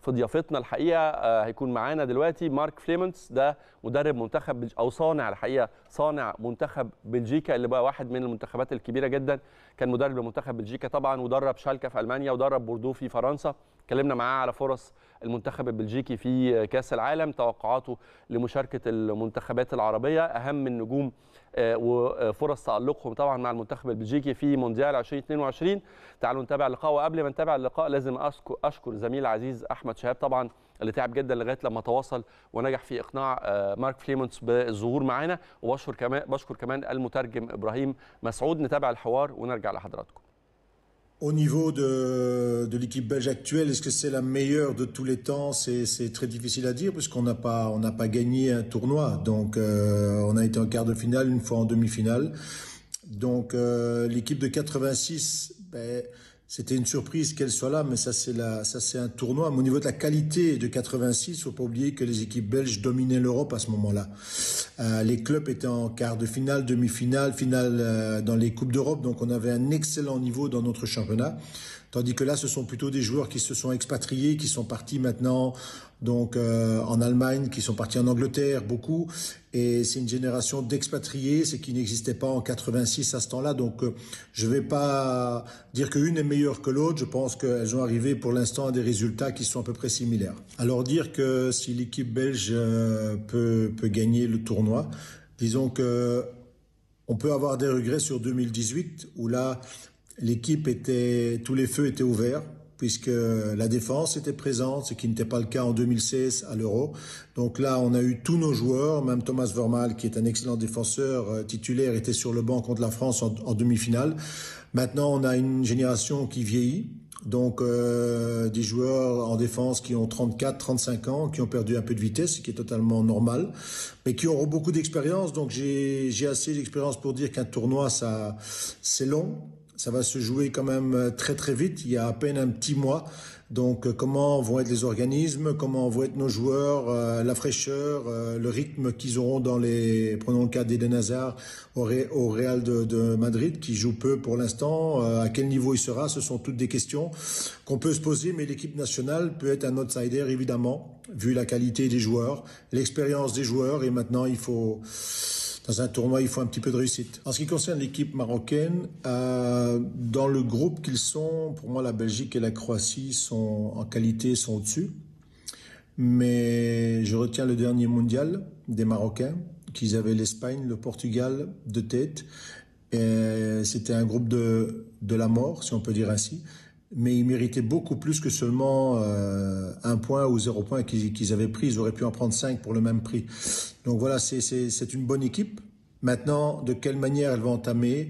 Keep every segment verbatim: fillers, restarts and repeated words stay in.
في ضيافتنا الحقيقه. آه هيكون معانا دلوقتي مارك فليمنتس، ده مدرب منتخب بلج... او صانع الحقيقه صانع منتخب بلجيكا اللي بقى واحد من المنتخبات الكبيره جدا. كان مدرب لمنتخب بلجيكا طبعا، ودرب شالكه في المانيا، ودرب بوردو في فرنسا. اتكلمنا معاه على فرص المنتخب البلجيكي في كاس العالم، توقعاته لمشاركه المنتخبات العربيه، اهم النجوم وفرص تألقهم طبعا مع المنتخب البلجيكي في مونديال ألفين واثنين وعشرين. تعالوا نتابع اللقاء، وقبل ما نتابع اللقاء لازم أشكر, أشكر زميل عزيز أحمد شهاب طبعا اللي تعب جدا لغايه لما تواصل ونجح في اقناع مارك فليمنتس بالظهور معانا، وبشكر كمان بشكر كمان المترجم ابراهيم مسعود. نتابع الحوار ونرجع لحضراتكم. Au niveau de, de l'équipe belge actuelle, est-ce que c'est la meilleure de tous les temps? C'est très difficile à dire puisqu'on n'a pas, on n'a pas gagné un tournoi. Donc, euh, on a été en quart de finale, une fois en demi-finale. Donc, euh, l'équipe de quatre-vingt-six, ben, c'était une surprise qu'elle soit là, mais ça c'est la, ça c'est un tournoi. Mais au niveau de la qualité de quatre-vingt-six, faut pas oublier que les équipes belges dominaient l'Europe à ce moment-là. Euh, les clubs étaient en quart de finale, demi-finale, finale euh, dans les coupes d'Europe, donc on avait un excellent niveau dans notre championnat. Tandis que là, ce sont plutôt des joueurs qui se sont expatriés, qui sont partis maintenant donc euh, en Allemagne, qui sont partis en Angleterre, beaucoup. Et c'est une génération d'expatriés, ce qui n'existait pas en quatre-vingt-six à ce temps-là. Donc, euh, je vais pas dire qu'une est meilleure que l'autre. Je pense qu'elles ont arrivé pour l'instant à des résultats qui sont à peu près similaires. Alors dire que si l'équipe belge euh, peut, peut gagner le tournoi, disons que on peut avoir des regrets sur deux mille dix-huit, où là, l'équipe était, tous les feux étaient ouverts, puisque la défense était présente, ce qui n'était pas le cas en deux mille seize à l'Euro. Donc là, on a eu tous nos joueurs, même Thomas Vermael, qui est un excellent défenseur euh, titulaire, était sur le banc contre la France en, en demi-finale. Maintenant, on a une génération qui vieillit, donc euh, des joueurs en défense qui ont trente-quatre, trente-cinq ans, qui ont perdu un peu de vitesse, ce qui est totalement normal, mais qui auront beaucoup d'expérience. Donc j'ai j'ai assez d'expérience pour dire qu'un tournoi, ça c'est long. Ça va se jouer quand même très très vite, il y a à peine un petit mois. Donc comment vont être les organismes, comment vont être nos joueurs, euh, la fraîcheur, euh, le rythme qu'ils auront dans les... Prenons le cas d'Eden Hazard au, Ré, au Real de, de Madrid, qui joue peu pour l'instant. Euh, à quel niveau il sera, ce sont toutes des questions qu'on peut se poser, mais l'équipe nationale peut être un outsider évidemment, vu la qualité des joueurs, l'expérience des joueurs, et maintenant il faut... Dans un tournoi, il faut un petit peu de réussite. En ce qui concerne l'équipe marocaine, euh, dans le groupe qu'ils sont, pour moi, la Belgique et la Croatie sont en qualité, sont au-dessus. Mais je retiens le dernier mondial des Marocains, qu'ils avaient l'Espagne, le Portugal de tête. C'était un groupe de, de la mort, si on peut dire ainsi. Mais ils méritaient beaucoup plus que seulement euh, un point ou zéro point qu'ils qu'ils avaient pris. Ils auraient pu en prendre cinq pour le même prix. Donc voilà, c'est c'est c'est une bonne équipe. Maintenant, de quelle manière elle va entamer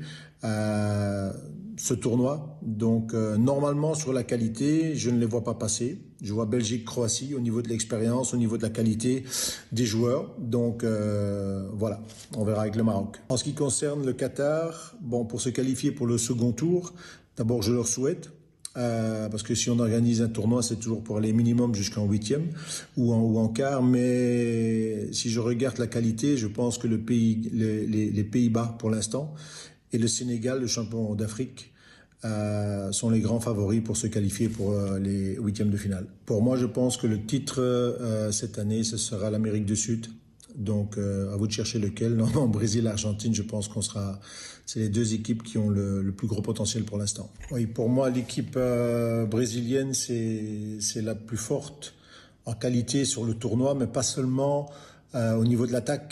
euh, ce tournoi? Donc euh, normalement sur la qualité, je ne les vois pas passer. Je vois Belgique-Croatie au niveau de l'expérience, au niveau de la qualité des joueurs. Donc euh, voilà, on verra avec le Maroc. En ce qui concerne le Qatar, bon, pour se qualifier pour le second tour, d'abord je leur souhaite. Euh, parce que si on organise un tournoi, c'est toujours pour aller minimum jusqu'en huitième ou en, ou en quart. Mais si je regarde la qualité, je pense que le pays, les, les, les Pays-Bas pour l'instant et le Sénégal, le champion d'Afrique, euh, sont les grands favoris pour se qualifier pour euh, les huitièmes de finale. Pour moi, je pense que le titre euh, cette année, ce sera l'Amérique du Sud. Donc, euh, à vous de chercher lequel. Non, non, Brésil, Argentine, je pense qu'on sera... C'est les deux équipes qui ont le, le plus gros potentiel pour l'instant. Oui, pour moi, l'équipe euh, brésilienne, c'est la plus forte en qualité sur le tournoi, mais pas seulement euh, au niveau de l'attaque,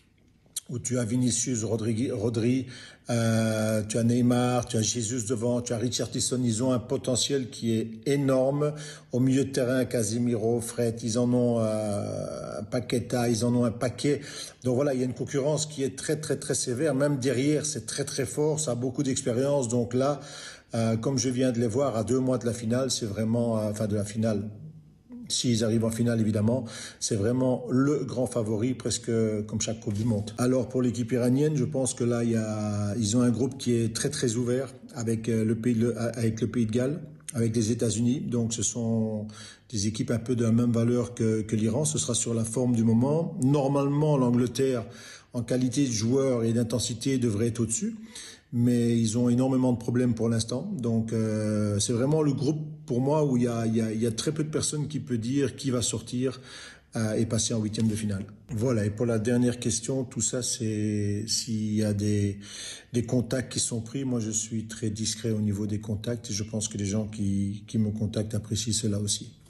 où tu as Vinicius, Rodri, Rodri euh, tu as Neymar, tu as Jesus devant, tu as Richarlison. Ils ont un potentiel qui est énorme. Au milieu de terrain, Casemiro, Fred, ils en ont euh, un Paqueta, ils en ont un paquet. Donc voilà, il y a une concurrence qui est très très très sévère. Même derrière, c'est très très fort, ça a beaucoup d'expérience. Donc là, euh, comme je viens de les voir à deux mois de la finale, c'est vraiment, euh, enfin de la finale, s'ils arrivent en finale, évidemment, c'est vraiment le grand favori, presque comme chaque Coupe du Monde. Alors, pour l'équipe iranienne, je pense que là, il y a, ils ont un groupe qui est très, très ouvert avec le pays, le, avec le pays de Galles, avec les États-Unis. Donc, ce sont des équipes un peu de la même valeur que, que l'Iran. Ce sera sur la forme du moment. Normalement, l'Angleterre, en qualité de joueur et d'intensité, devrait être au-dessus. mais ils ont énormément de problèmes pour l'instant. Donc euh, c'est vraiment le groupe pour moi où il y a, il y a, il y a très peu de personnes qui peuvent dire qui va sortir euh, et passer en huitième de finale. Voilà, et pour la dernière question, tout ça, c'est s'il y a des, des contacts qui sont pris. Moi, je suis très discret au niveau des contacts et je pense que les gens qui, qui me contactent apprécient cela aussi.